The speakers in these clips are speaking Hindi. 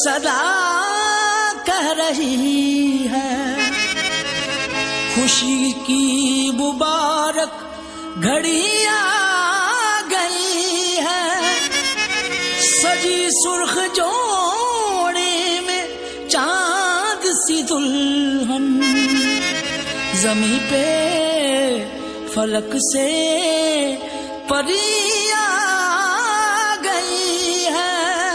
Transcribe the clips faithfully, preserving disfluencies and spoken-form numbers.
सदा कह रही है, खुशी की मुबारक घड़ी आ गई है। सजी सुर्ख जोड़े में चांद सी दुल्हन, ज़मीं पे फलक से परी आ गई है।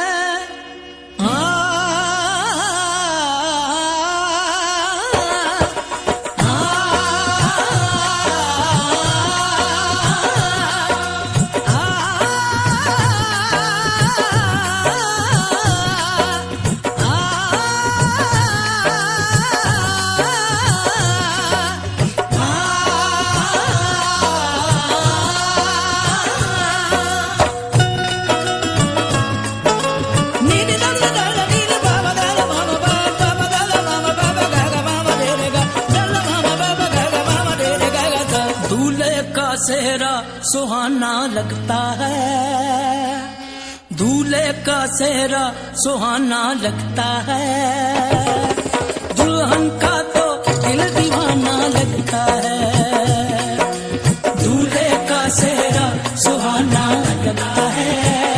सेहरा सुहाना लगता है, दूल्हे का सेहरा सुहाना लगता है। दुल्हन का तो दिल दीवाना लगता है, दूल्हे का सेहरा सुहाना लगता है।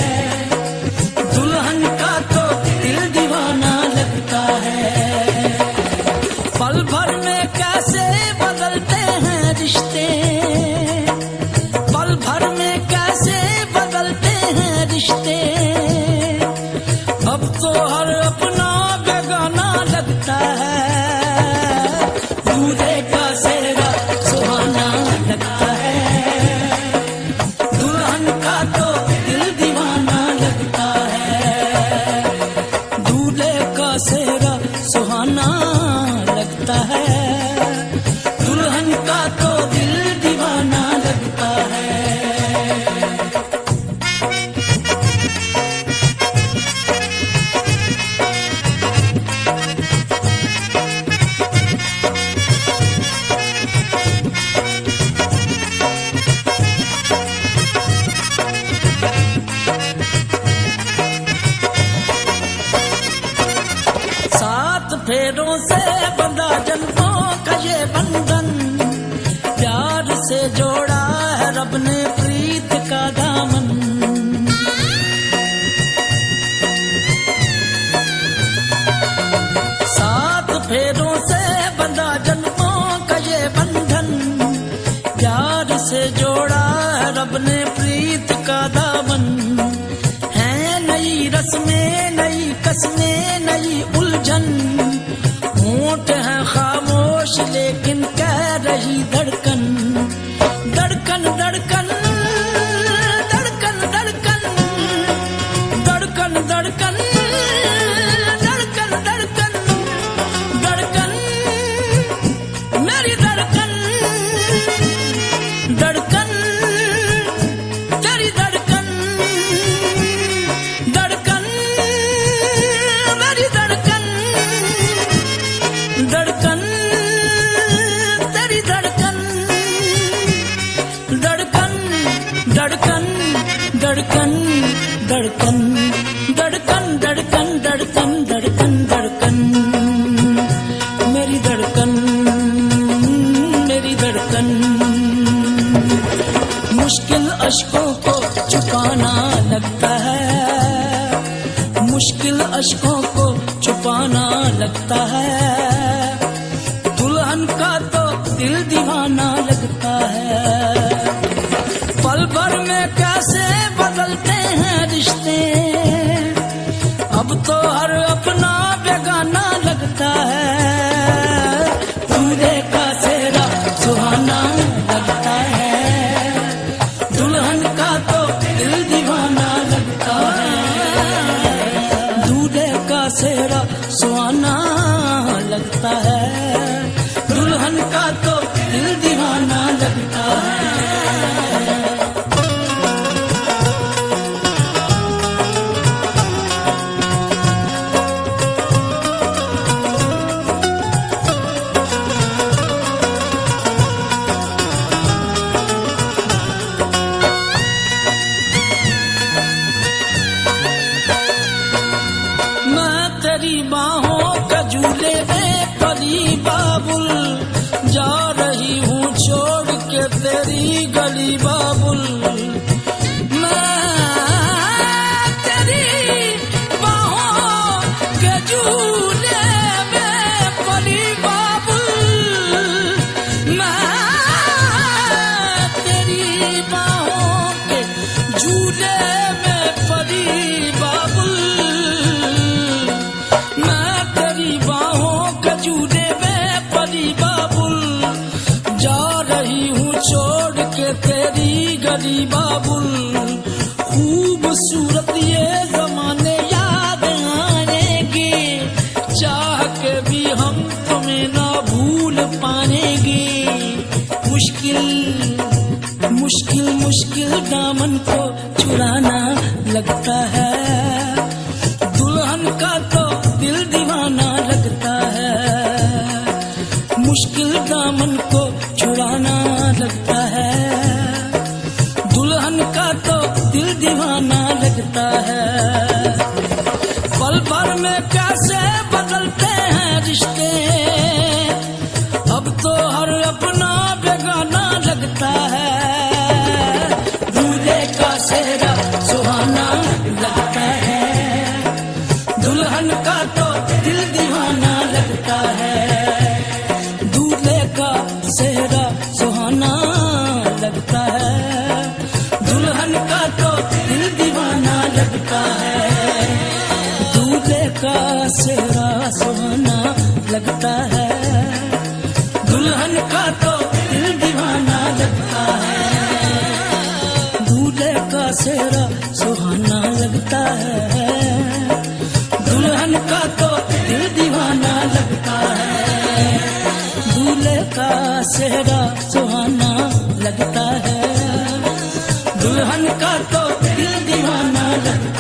दुल्हन का तो दिल दीवाना लगता है। पल भर में कैसे बदलते हैं रिश्ते, भर में कैसे बदलते हैं रिश्ते। अब तो हर अपना बेगाना लगता है, दूल्हे का सेहरा सुहाना लगता है। दुल्हन का तो दिल दीवाना लगता है, दूल्हे का सेहरा सुहाना लगता है। दुल्हन का तो दिल दीवाना लगता है। फेरों से बंधा जन्मों का ये बंधन, प्यार से जोड़ा है रब ने प्रीत का दामन। सात फेरों से बंधा जन्मों का ये बंधन, प्यार से जोड़ा है रब ने प्रीत का दामन। है नई रस्में, नई कसमें, नई उलझन। होंठ है खामोश लेकिन कह रही धड़कन, धड़कन धड़कन धड़कन धड़कन धड़कन धड़कन धड़कन धड़कन धड़कन मेरी धड़कन, धड़कन तेरी धड़कन, धड़कन मेरी धड़कन, धड़कन तेरी धड़कन, धड़कन धड़कन धड़कन धड़कन धड़कन धड़कन धड़कन धड़कन धड़कन मेरी धड़कन, मेरी धड़कन। मुश्किल अश्कों को छुपाना लगता है, मुश्किल अश्कों को छुपाना लगता है। दुल्हन का तो दिल दीवाना लगता है। पल भर में कैसे बदलते हैं रिश्ते, अब तो हर अपना बेगाना लगता है। दूल्हे का सेहरा सुहाना लगता है, दुल्हन का तो दिल दीवाना लगता है। दूल्हे का सेहरा सुहाना लगता है, दुल्हन का तो दिल दीवाना लगता है। नहीं बाबुल, खूबसूरत ये जमाने याद आएंगे, चाह के भी हम तुम्हें ना भूल पाएंगे। मुश्किल मुश्किल मुश्किल दामन को छुड़ाना लगता है, दुल्हन का तो दिल दीवाना लगता है। मुश्किल दामन को छुड़ाना लगता है, दुल्हन का तो दिल दीवाना लगता है। पल भर में कैसे बदलते हैं रिश्ते, अब तो हर अपना बेगाना लगता है। दूल्हे का सेहरा सुहाना लगता है, दुल्हन का तो दिल दीवाना लगता है। दूल्हे का सेहरा सुहाना लगता है, दुल्हन का तो दिल दीवाना लगता है। दूल्हे का सेहरा सुहाना लगता है, दुल्हन का तो दिल दीवाना लगता है। दूल्हे का सेहरा सुहाना लगता है, दुल्हन का तो दिल दीवाना लगता है। दूल्हे का सेहरा सुहाना लगता है, दुल्हन का तो दिल दीवाना लगता है।